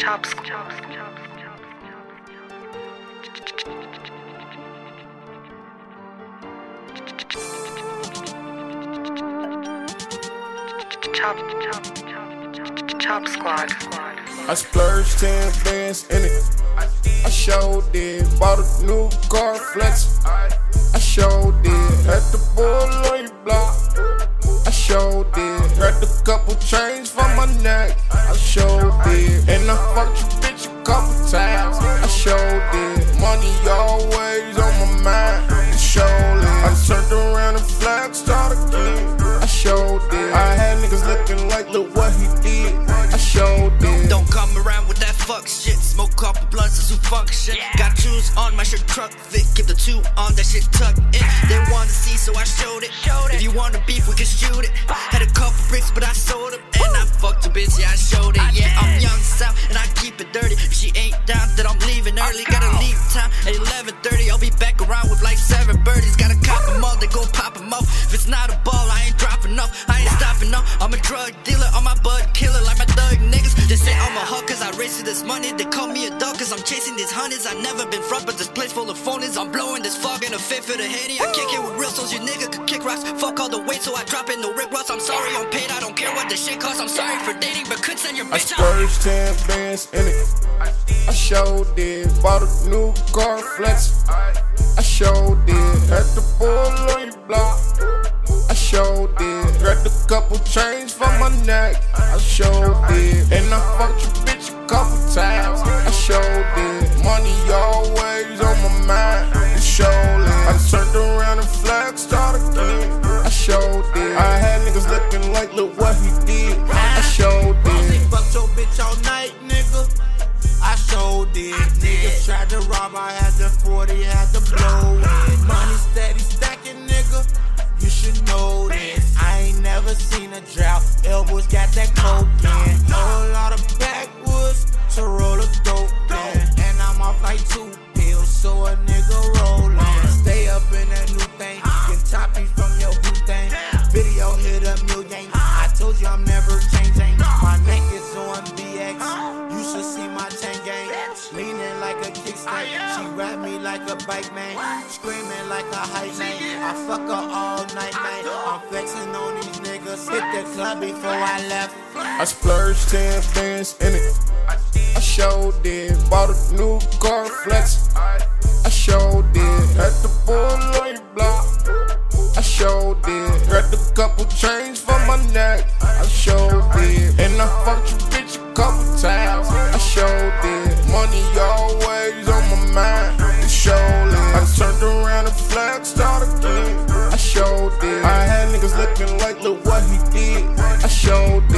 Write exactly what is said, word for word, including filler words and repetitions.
chops. Chop, chop, chop, chop squad. I splurged ten bands in it. I showed did. Bought a new car flex. I showed did. Had the bull on your block. I showed did. Had a couple chains for my neck. I showed did. And I fucked your bitch a couple times. I showed did. Money always on my mind. I showed it. I turned around and flexed started again. I showed did. I had niggas looking like, look what he did. I showed did. Don't come around with that fuck shit. Smoke couple blunts, that's who function. Yeah. Got shoes on, my shirt truck fit. Keep the two on, that shit tucked in. They wanna see, so I showed it. showed it. If you wanna beef, we can shoot it. Had a couple bricks, but I sold them. And I fucked a bitch, yeah, I showed it. Yeah, I'm young South, and I keep it dirty. If she ain't down, then I'm leaving early. Gotta leave time at eleven thirty. I'll be back around with like seven birdies. Gotta cop them all, they go pop them off. If it's not a ball, I ain't dropping off. I ain't stopping off. I'm a drug dealer, I'm my bud killer, like my thug niggas. They say I'm a hawk cause I race to this money. They call me a dog cause I'm chasing these hundreds. I never been front, but this place full of phonies. I'm blowing this fog in a fit for the Henny. I kick it with real souls, you nigga could kick rocks. Fuck all the weight, so I drop in the Rick Ross. I'm sorry, I'm paid, I don't care what the shit costs. I'm sorry for dating, but could send your bitch out. I splurged ten bands in it. I showed did. Bought a new car flex. I showed did. Had the bull on your block. I showed did. Got a couple chains for my neck. I showed did. And I fucked your bitch a couple times. I showed did. Money always on my mind. I showed it. I turned around and flexed started again. I showed did. I had niggas looking like, look what he did. I showed did. Fucked your bitch all night, nigga. I showed did. Niggas tried to rob, I had the forty, had to blow it. Money steady stacking, nigga. You should know this. I ain't never seen a drought. Elbows got that coke in. Whole lot of backwoods to roll a dope in. And I'm off like two pills, so a nigga rollin'. Stay up in that new thing. Get toppy from your boot thing. Video hit a million. I told you I'm never changing. My neck is on B X. You should see my chain gang. Leaning like a kickstand. She rap me like a bike man. Screaming like a hype man. I fuck her all night, man. I'm flexing on these niggas. Hit the club before I left. I splurged ten bands in it. I showed did. Bought a new car flex. I showed did. Had the bull on your block. I showed did. Got a couple chains for my neck. I showed did. And I fucked your bitch a couple times. I showed did. Money always on my mind. I showed it. I turned around and flexed started again. I showed did. I had niggas looking like, look what he did. I showed did.